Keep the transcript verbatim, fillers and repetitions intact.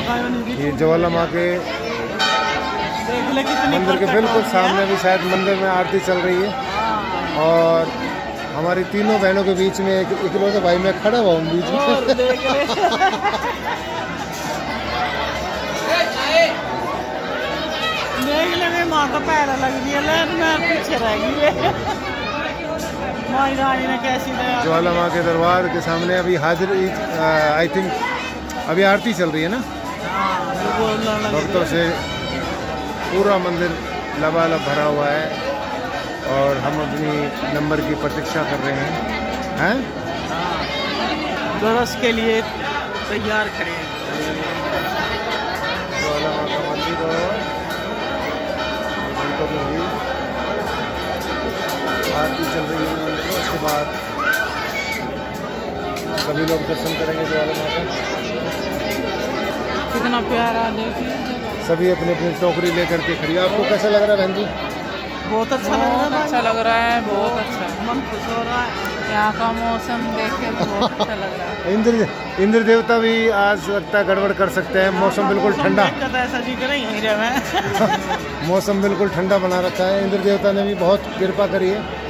ये ज्वाला माँ के मंदिर के बिल्कुल सामने भी शायद मंदिर में आरती चल रही है। और हमारी तीनों बहनों के बीच में एक इकलौते भाई मैं खड़ा हुआ हूँ बीच में। माँ का पैरा लग रही है, मैं पीछे रह गई। माँ रानी ने कैसी ज्वाला माँ के दरबार के सामने अभी हाजिर आई थिंक अभी आरती चल रही है ना। भक्तों से पूरा मंदिर लबालब भरा हुआ है और हम अपनी नंबर की प्रतीक्षा कर रहे हैं हैं दरस के लिए तैयार खड़े हैं। ज्वाला माँ का मंदिर और घंटों में भी आरती चल रही है मंदिर में। उसके बाद सभी लोग दर्शन करेंगे ज्वाला माँ का। कितना प्यारा देखिए, सभी अपनी अपनी टोकरी लेकर के खड़ी। आपको कैसा लग रहा है बहन जी? बहुत अच्छा लग रहा है, अच्छा लग रहा है, बहुत अच्छा मन खुश हो रहा है। यहाँ का मौसम देख के बहुत अच्छा लग रहा है। इंद्र इंद्र देवता भी आज लगता है गड़बड़ कर सकते हैं। मौसम बिल्कुल ठंडा, ऐसा जी करें मौसम बिल्कुल ठंडा बना रखा है। इंद्र देवता ने भी बहुत कृपा करी है।